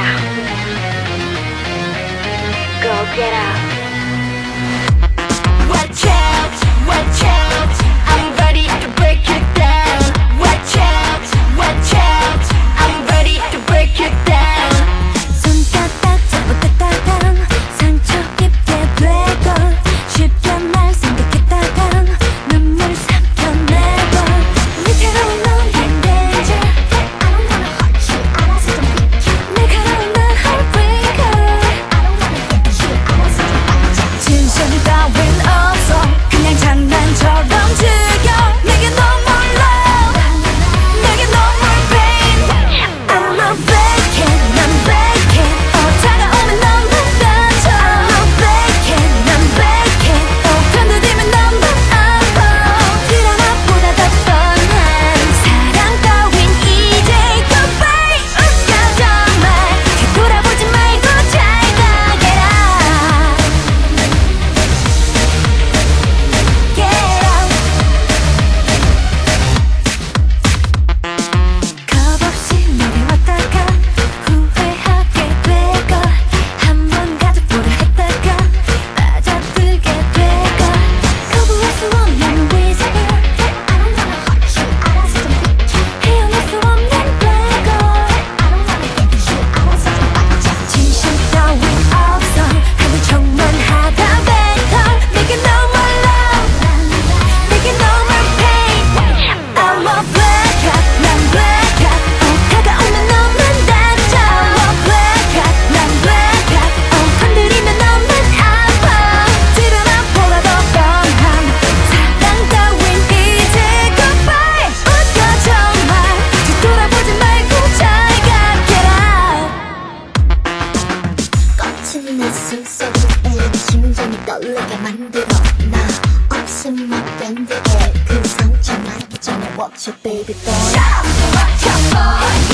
out. Go get out. Watch out, watch out. I'm ready to break it down. Watch out, watch out. I'm ready to break it down. 손가락 잘못했다간 상처 깊게 되건 쉽게 날 생각했다간 눈물 삼켜내고 위태로운 넌 danger. I don't wanna hurt you. 알아서 좀 비켜. 날카로운 난 heartbreaker. I don't wanna hit you. 알아서 좀 빠져. 진심 따윈 없어. 그냥 장난처럼 즐겨. 내게 너 몰라. 내게 너 more pain. I'm a bad kid. 난 bad kid. 다가오면 넌 다쳐. I'm a bad kid. 난 bad kid. 건드리면 너만 아파. 드라마보다 더 뻔한 사랑 따윈 이제 goodbye. 웃겨 정말. 뒤돌아보지 말고 잘 가게라. Get out. 겁없이 내려왔다가 후회하게 될걸. 한번 가족보를 했다가 빠져들게 될걸. 거부할 수 없는 위생을. I don't wanna hurt you. 알아서 좀 비켜. 헤어날 수 없는 black hole. I don't wanna hit you. 알아서 좀 빠져. 진심 따윈 없어. 하늘 척만 하다 뱉어. 내게 no more love. 내게 no more pain. I'm a black cat. 난 black cat. 다가오면 너만 다쳐. I'm a black cat. 난 black cat. 건드리면 너만 아파. 드라마보다 더 뻔한 사랑 따윈 이제 goodbye. 웃겨 정말. 뒤돌아보지 말고 잘 가게라. 거친 내 숨소리에 심장이 떨리게 만들어. 나 없으면 밴드에 그 상처 남기 전에 watch your baby boy. Watch your boy.